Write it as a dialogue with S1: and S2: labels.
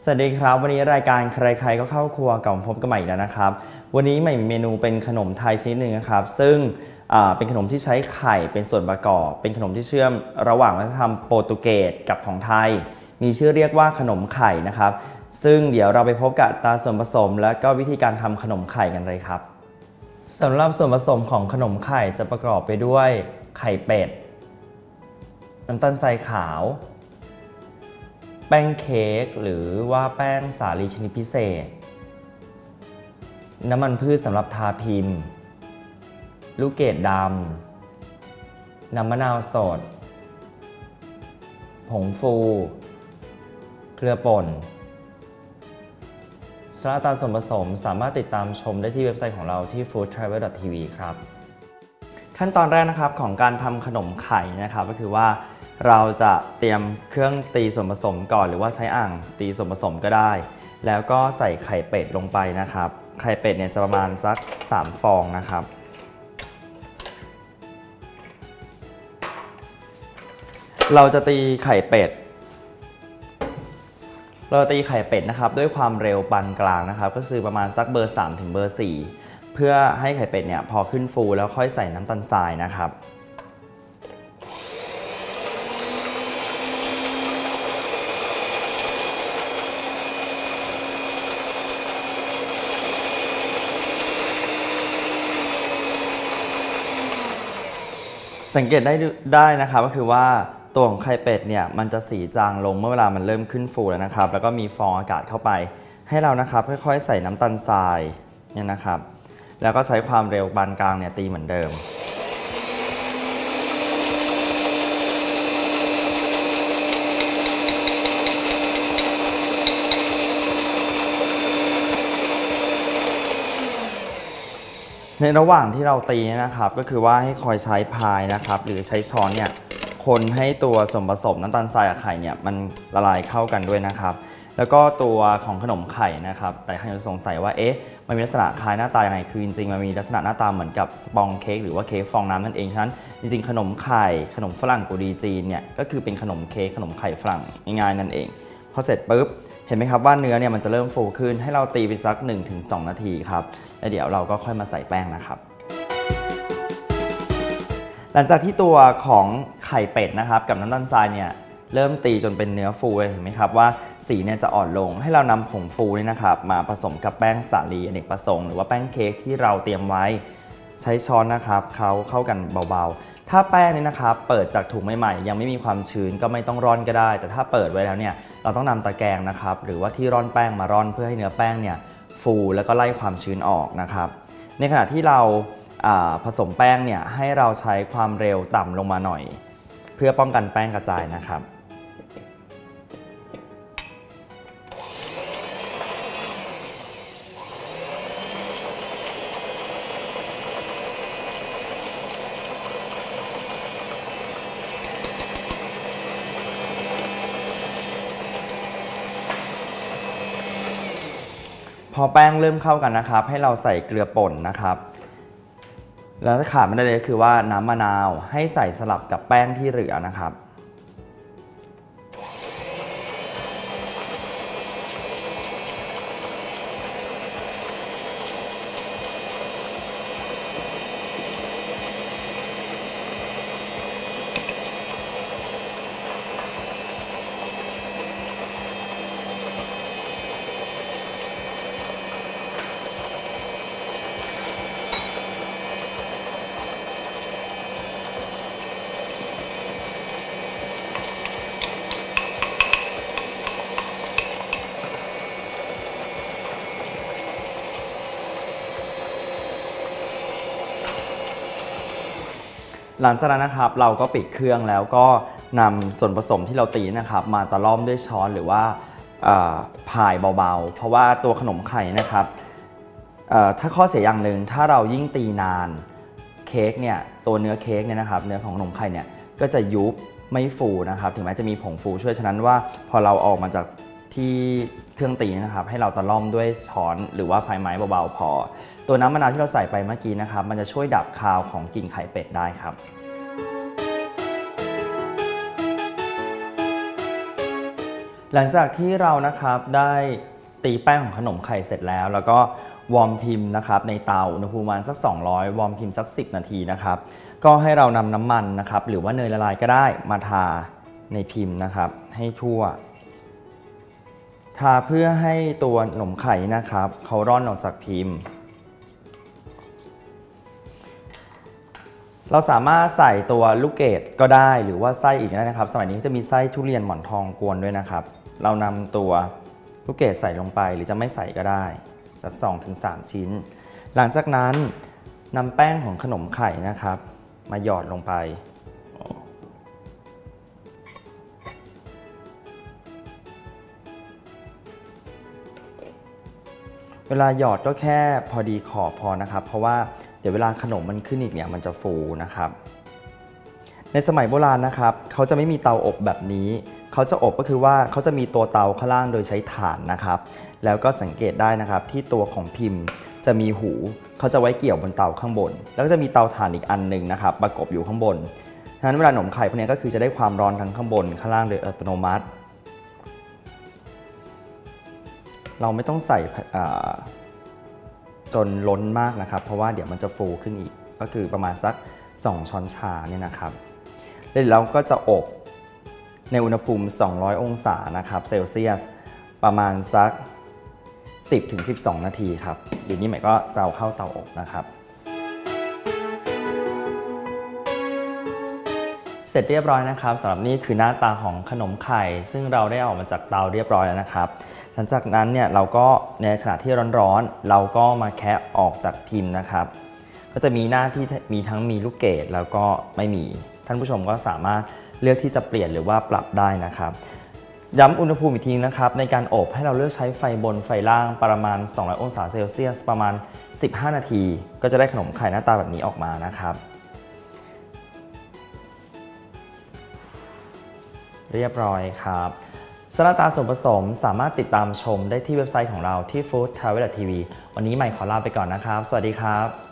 S1: สวัสดีครับวันนี้รายการใครๆก็เข้าครัวกับผมพบกันใหม่อีกแล้วนะครับวันนี้ใหม่มีเมนูเป็นขนมไทยชนิดหนึ่งนะครับซึ่งเป็นขนมที่ใช้ไข่เป็นส่วนประกอบเป็นขนมที่เชื่อมระหว่างวัฒนธรรมโปรตุเกสกับของไทยมีชื่อเรียกว่าขนมไข่นะครับซึ่งเดี๋ยวเราไปพบกับตาส่วนผสมและก็วิธีการทำขนมไข่กันเลยครับสำหรับส่วนผสมของขนมไข่จะประกอบไปด้วยไข่เป็ดน้ำตาลทรายขาวแป้งเค้กหรือว่าแป้งสาลีชนิดพิเศษน้ำมันพืชสำหรับทาพิมพ์ลูกเกดดำน้ำมะนาวสดผงฟูเกลือป่นสำหรับตามส่วนผสมสามารถติดตามชมได้ที่เว็บไซต์ของเราที่ foodtravel.tv ครับขั้นตอนแรกนะครับของการทำขนมไข่นะครับก็คือว่าเราจะเตรียมเครื่องตีส่วนผสมก่อนหรือว่าใช้อ่างตีส่วนผสมก็ได้แล้วก็ใส่ไข่เป็ดลงไปนะครับไข่เป็ดเนี่ยจะประมาณสัก3ฟองนะครับเราจะตีไข่เป็ดนะครับด้วยความเร็วปานกลางนะครับก็คือประมาณสักเบอร์3ถึงเบอร์4เพื่อให้ไข่เป็ดเนี่ยพอขึ้นฟูแล้วค่อยใส่น้ำตาลทรายนะครับสังเกตได้นะครับก็คือว่าตัวของไข่เป็ดเนี่ยมันจะสีจางลงเมื่อเวลามันเริ่มขึ้นฟูแล้วนะครับแล้วก็มีฟองอากาศเข้าไปให้เรานะครับค่อยๆใส่น้ำตาลทรายเนี่ยนะครับแล้วก็ใช้ความเร็วปานกลางเนี่ยตีเหมือนเดิมในระหว่างที่เราตีนะครับก็คือว่าให้คอยใช้พายนะครับหรือใช้ช้อนเนี่ยคนให้ตัวส่วนผสมน้ำตาลทรายกับไข่เนี่ยมันละลายเข้ากันด้วยนะครับแล้วก็ตัวของขนมไข่นะครับแต่ใครจะสงสัยว่าเอ๊ะมันมีลักษณะคล้ายหน้าตายังไงคือจริงๆมันมีลักษณะหน้าตาเหมือนกับสปองเค้กหรือว่าเค้กฟองน้ำนั่นเองฉะนั้นจริงๆขนมไข่ขนมฝรั่งกุดีจีนเนี่ยก็คือเป็นขนมเค้กขนมไข่ฝรั่งง่ายๆนั่นเองพอเสร็จปุ๊บเห็นไหมครับว่าเนื้อเนี่ยมันจะเริ่มฟูขึ้นให้เราตีไปสัก 1-2 นาทีครับแล้วเดี๋ยวเราก็ค่อยมาใส่แป้งนะครับหลังจากที่ตัวของไข่เป็ดนะครับกับน้ำตาลทรายเนี่ยเริ่มตีจนเป็นเนื้อฟูเลยเห็นไหมครับว่าสีเนี่ยจะอ่อนลงให้เรานำผงฟูนี่นะครับมาผสมกับแป้งสาลีอเนกประสงค์หรือว่าแป้งเค้กที่เราเตรียมไว้ใช้ช้อนนะครับเข้ากันเบาๆถ้าแป้งนี่นะครับเปิดจากถุงใหม่ๆยังไม่มีความชื้นก็ไม่ต้องร่อนก็ได้แต่ถ้าเปิดไว้แล้วเนี่ยเราต้องนำตะแกรงนะครับหรือว่าที่ร่อนแป้งมาร่อนเพื่อให้เนื้อแป้งเนี่ยฟูแล้วก็ไล่ความชื้นออกนะครับในขณะที่เราผสมแป้งเนี่ยให้เราใช้ความเร็วต่ำลงมาหน่อยเพื่อป้องกันแป้งกระจายนะครับพอแป้งเริ่มเข้ากันนะครับให้เราใส่เกลือป่นนะครับแล้วที่ขาดไม่ได้เลยคือว่าน้ำมะนาวให้ใส่สลับกับแป้งที่เหลือนะครับหลังจากนั้นนะครับเราก็ปิดเครื่องแล้วก็นำส่วนผสมที่เราตีนะครับมาตะล่อมด้วยช้อนหรือว่าพายเบาๆเพราะว่าตัวขนมไข่นะครับถ้าข้อเสียอย่างหนึ่งถ้าเรายิ่งตีนานเค้กเนี่ยตัวเนื้อเค้กเนี่ยนะครับเนื้อของขนมไข่เนี่ยก็จะยุบไม่ฟูนะครับถึงแม้จะมีผงฟูช่วยฉะนั้นว่าพอเราออกมาจากที่เครื่องตีนะครับให้เราตะล่อมด้วยช้อนหรือว่าพายไม้เบาๆพอตัวน้ำมะนาวที่เราใส่ไปเมื่อกี้นะครับมันจะช่วยดับคาวของกลิ่นไข่เป็ดได้ครับ พหลังจากที่เรานะครับได้ตีแป้งของขนมไข่เสร็จแล้วก็วอร์มพิมพ์นะครับในเตาอุณหภูมิประมาณสัก200วอร์มพิมพ์สัก10นาทีนะครับก็ให้เรานำน้ำมันนะครับหรือว่าเนยละลายก็ได้มาทาในพิมพ์นะครับให้ทั่วทาเพื่อให้ตัวขนมไข่นะครับเขาร่อนออกจากพิมพ์เราสามารถใส่ตัวลูกเกดก็ได้หรือว่าไส้อีกได้นะครับสมัยนี้จะมีไส้ทุเรียนหมอนทองกวนด้วยนะครับเรานำตัวลูกเกดใส่ลงไปหรือจะไม่ใส่ก็ได้สัก 2-3 ชิ้นหลังจากนั้นนำแป้งของขนมไข่นะครับมาหยอดลงไปเวลาหยอดก็แค่พอดีขอบพอนะครับเพราะว่าเดี๋ยวเวลาขนมมันขึ้นอีกเนี่ยมันจะฟูนะครับในสมัยโบราณนะครับเขาจะไม่มีเตาอบแบบนี้เขาจะอบก็คือว่าเขาจะมีตัวเตาข้างล่างโดยใช้ถ่านนะครับแล้วก็สังเกตได้นะครับที่ตัวของพิมพ์จะมีหูเขาจะไว้เกี่ยวบนเตาข้างบนแล้วก็จะมีเตาถ่านอีกอันหนึ่งนะครับประกบอยู่ข้างบนฉะนั้นเวลาขนมไข่พวกนี้ก็คือจะได้ความร้อนทั้งข้างบนข้างล่างโดยอัตโนมัติเราไม่ต้องใส่จนล้นมากนะครับเพราะว่าเดี๋ยวมันจะฟูขึ้นอีกก็คือประมาณสัก2ช้อนชาเนี่ยนะครับแล้วเราก็จะอบในอุณหภูมิ200องศานะครับเซลเซียสประมาณสัก10-12 นาทีครับเดี๋ยวนี้ใหม่ก็จะเอาเข้าเตาอบนะครับเสร็จเรียบร้อยนะครับสำหรับนี่คือหน้าตาของขนมไข่ซึ่งเราได้ออกมาจากเตาเรียบร้อยแล้วนะครับหลังจากนั้นเนี่ยเราก็ในขณะที่ร้อนๆเราก็มาแคะออกจากพิมพ์นะครับก็จะมีหน้าที่มีทั้งมีลูกเกดแล้วก็ไม่มีท่านผู้ชมก็สามารถเลือกที่จะเปลี่ยนหรือว่าปรับได้นะครับย้ำอุณหภูมิอีกทีนะครับในการอบให้เราเลือกใช้ไฟบนไฟล่างประมาณ200องศาเซลเซียสประมาณ15นาทีก็จะได้ขนมไข่หน้าตาแบบนี้ออกมานะครับเรียบร้อยครับสำหรับตาส่วนผสมสามารถติดตามชมได้ที่เว็บไซต์ของเราที่ Food Travel TV วันนี้ใหม่ขอลาไปก่อนนะครับสวัสดีครับ